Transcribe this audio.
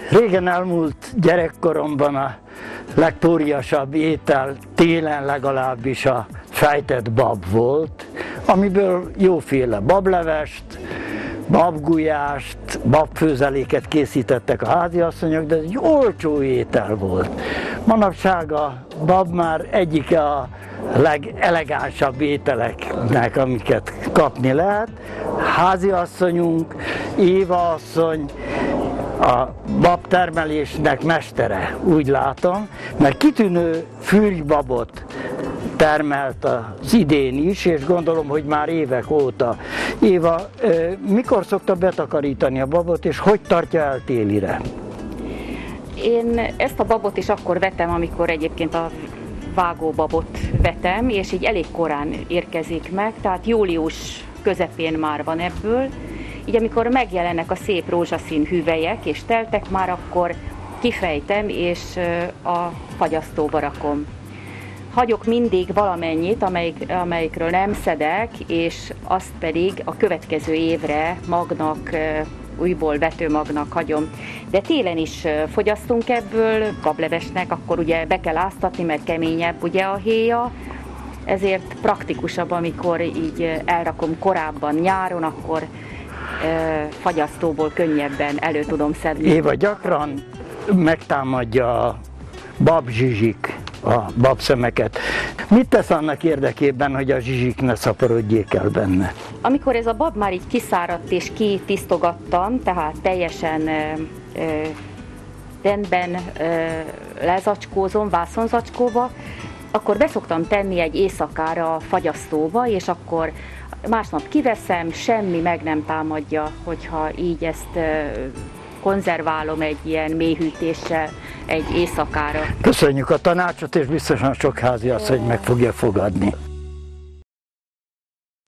Régen elmúlt gyerekkoromban a legtóriasabb étel télen legalábbis a fejtett bab volt, amiből jóféle bablevest, babgulyást, babfőzeléket készítettek a háziasszonyok, de ez egy olcsó étel volt. Manapság a bab már egyike a legelegánsabb ételeknek, amiket kapni lehet. Háziasszonyunk, Éva asszony, a babtermelésnek mestere, úgy látom, mert kitűnő fürgybabot termelt az idén is, és gondolom, hogy már évek óta. Éva, mikor szokta betakarítani a babot, és hogy tartja el télire? Én ezt a babot is akkor vetem, amikor egyébként a vágóbabot vetem, és így elég korán érkezik meg, tehát július közepén már van ebből. Így amikor megjelennek a szép rózsaszín hüvelyek és teltek, már akkor kifejtem és a fagyasztóba rakom. Hagyok mindig valamennyit, amelyikről nem szedek, és azt pedig a következő évre magnak, újból vetőmagnak hagyom. De télen is fogyasztunk ebből, bablevesnek, akkor ugye be kell áztatni, mert keményebb ugye a héja, ezért praktikusabb, amikor így elrakom korábban nyáron, akkor fagyasztóból könnyebben elő tudom szedni. Éva, gyakran megtámadja a babzsizsik a babszemeket. Mit tesz annak érdekében, hogy a zsizsik ne szaporodjék el benne? Amikor ez a bab már így kiszáradt és kitisztogattam, tehát teljesen rendben lezacskózom, vászonzacskóba, akkor beszoktam tenni egy éjszakára a fagyasztóba, és akkor másnap kiveszem, semmi meg nem támadja, hogyha így ezt konzerválom egy ilyen mélyhűtéssel egy éjszakára. Köszönjük a tanácsot, és biztosan sok háziasszony meg fogja fogadni.